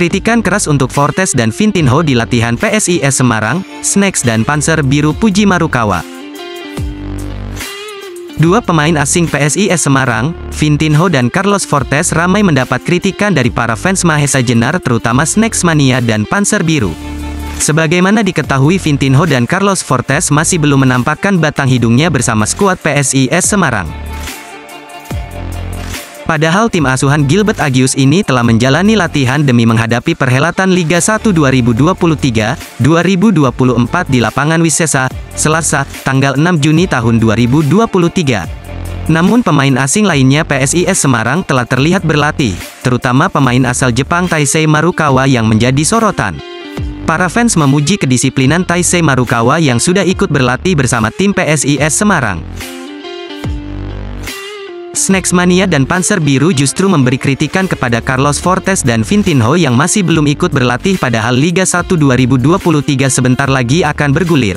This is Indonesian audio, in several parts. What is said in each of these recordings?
Kritikan keras untuk Fortes dan Vitinho di latihan PSIS Semarang, Snacks dan Panser Biru puji Marukawa. Dua pemain asing PSIS Semarang, Vitinho dan Carlos Fortes ramai mendapat kritikan dari para fans Mahesa Jenar terutama Snacks Mania dan Panser Biru. Sebagaimana diketahui, Vitinho dan Carlos Fortes masih belum menampakkan batang hidungnya bersama skuad PSIS Semarang. Padahal tim asuhan Gilbert Agius ini telah menjalani latihan demi menghadapi perhelatan Liga 1 2023-2024 di lapangan Wisesa, Selasa, tanggal 6 Juni tahun 2023. Namun pemain asing lainnya PSIS Semarang telah terlihat berlatih, terutama pemain asal Jepang Taisei Marukawa yang menjadi sorotan. Para fans memuji kedisiplinan Taisei Marukawa yang sudah ikut berlatih bersama tim PSIS Semarang. Snacks Mania dan Panser Biru justru memberi kritikan kepada Carlos Fortes dan Vitinho yang masih belum ikut berlatih padahal Liga 1 2023 sebentar lagi akan bergulir.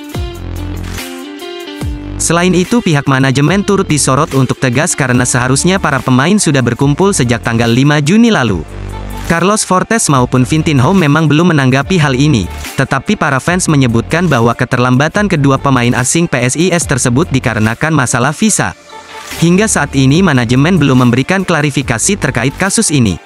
Selain itu, pihak manajemen turut disorot untuk tegas karena seharusnya para pemain sudah berkumpul sejak tanggal 5 Juni lalu. Carlos Fortes maupun Vitinho memang belum menanggapi hal ini, tetapi para fans menyebutkan bahwa keterlambatan kedua pemain asing PSIS tersebut dikarenakan masalah visa. Hingga saat ini manajemen belum memberikan klarifikasi terkait kasus ini.